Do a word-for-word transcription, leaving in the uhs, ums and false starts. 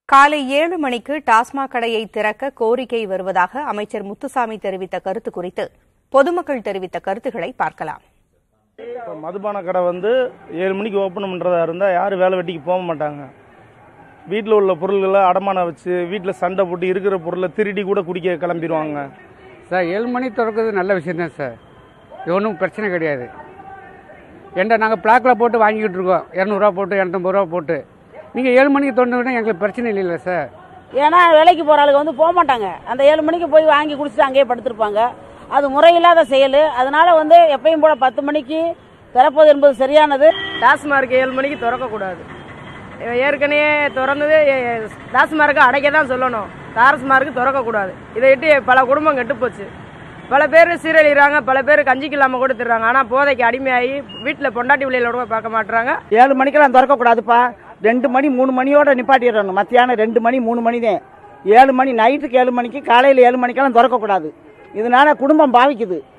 காலை ஏழு மணிக்கு டாஸ்மாக் கடையை திறக்க கோரிக்கை வருவதாக அமைச்சர் முத்துசாமி தெரிவித்த கருத்து குறித்து பொதுமக்கள் தெரிவித்த கருத்துக்களை பார்க்கலாம். மதுபான கடை வந்து ஏழு மணிக்கு ஓப்பன் பண்றதா இருந்தா யாரும் வேலை வெட்டிக்கு போக மாட்டாங்க. வீட்டில் உள்ள பொருள்களை அடமானம் வச்சு வீட்டில் சண்டை போட்டு இருக்கிற பொருளை திருடி கூட குடிக்க கிளம்பிடுவாங்க. சார் ஏழு மணி திறக்கிறது நல்ல விஷயம் தான் சார், இது ஒன்றும் பிரச்சனை கிடையாது. ஏன்டா நாங்கள் பிளாக்கில் போட்டு வாங்கிக்கிட்டு இருக்கோம், இரநூறுவா போட்டு இரநூத்தம்பது ரூபா போட்டு. நீங்கள் ஏழு மணிக்கு தோணுன்னா எங்களுக்கு பிரச்சனை இல்லை சார். ஏன்னா வேலைக்கு போகிற ஆளுங்க வந்து போக மாட்டாங்க, அந்த ஏழு மணிக்கு போய் வாங்கி குடிச்சிட்டு அங்கேயே படுத்திருப்பாங்க. அது முறையில்லாத செயல். அதனால வந்து எப்பயும் போல பத்து மணிக்கு திறப்பது என்பது சரியானது. டாஸ்மார்க் ஏழு மணிக்கு திறக்கக்கூடாது. ஏற்கனவே திறந்தது டாஸ்மார்க்கு அடைக்க தான் சொல்லணும், டாஸ்மார்க்கு திறக்கக்கூடாது. இதை விட்டு பல குடும்பம் கெட்டு போச்சு. பல பேர் சீரழிகிறாங்க, பல பேர் கஞ்சிக்கு இல்லாமல் கூட திடுறாங்க. ஆனால் போதைக்கு அடிமையாகி வீட்டில் பொண்டாட்டி பிள்ளைகளோட கூட பார்க்க மாட்டாங்க. ஏழு மணிக்கெல்லாம் திறக்கக்கூடாதுப்பா, ரெண்டு மணி மூணு மணியோட நிப்பாட்டிடணும். மத்தியானம் ரெண்டு மணி மூணு மணி தான். ஏழு மணி நைட்டுக்கு ஏழு மணிக்கு காலையில் ஏழு மணிக்கெல்லாம் திறக்கக்கூடாது. இதனால குடும்பம் பாவிக்குது.